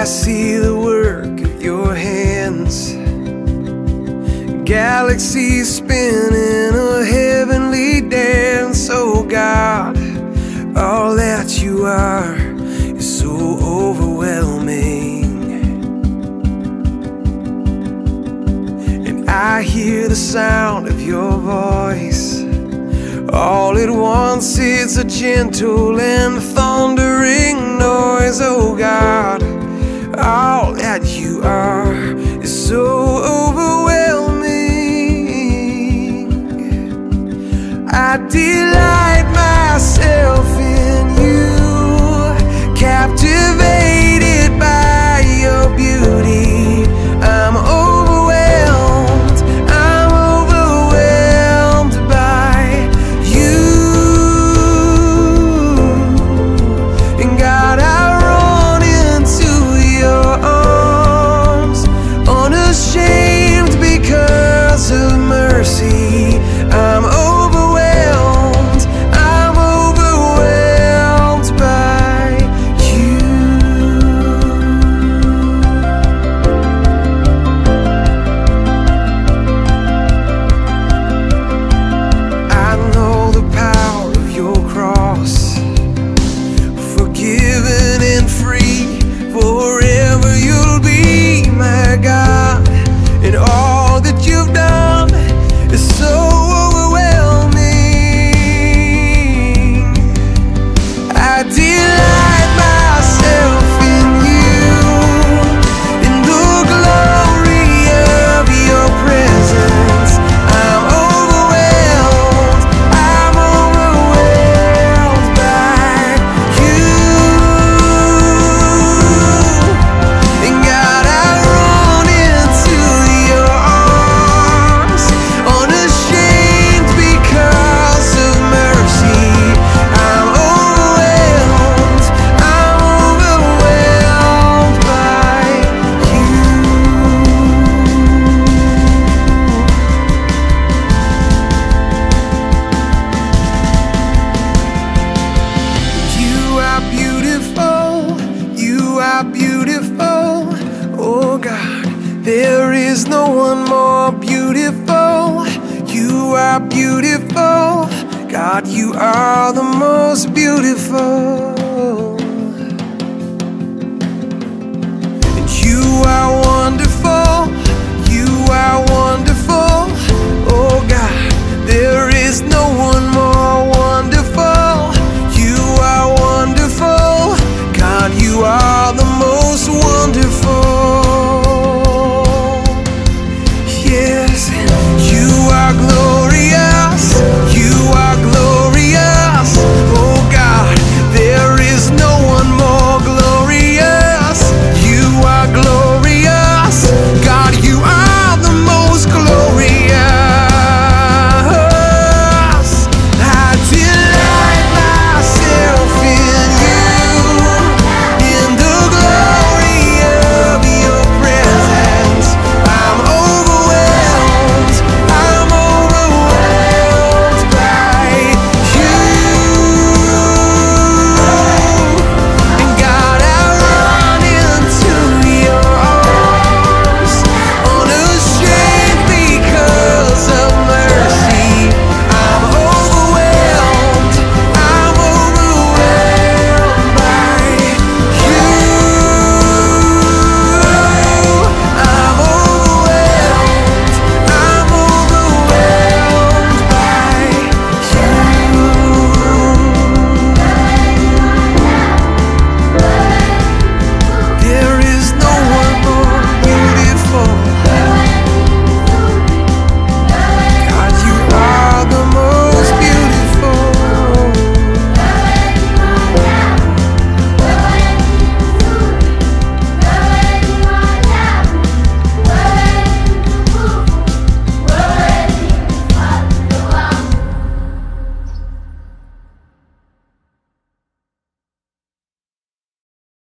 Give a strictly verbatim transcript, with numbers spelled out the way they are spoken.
I see the work of your hands, galaxies spinning a heavenly dance. Oh God, all that you are is so overwhelming. And I hear the sound of your voice. All at once it's a gentle and thundering noise. Oh God, all that you are is so overwhelming. I delight myself in you, captivated by your beauty. I'm overwhelmed, I'm overwhelmed by you. And God, I run into your arms, unashamed because of mercy. I'm overwhelmed, I'm overwhelmed by you. I know the power of your cross, forgiven and free, forever you'll be my God. And all that you've done is so overwhelming. I delight myself in you, in the glory of your presence. I'm overwhelmed, I'm overwhelmed by you. And God, I run into your arms, unashamed because of mercy. I'm overwhelmed, I'm overwhelmed by you. You are beautiful, you are beautiful. Oh God, there is no one more beautiful. You are beautiful, God, you are the most beautiful.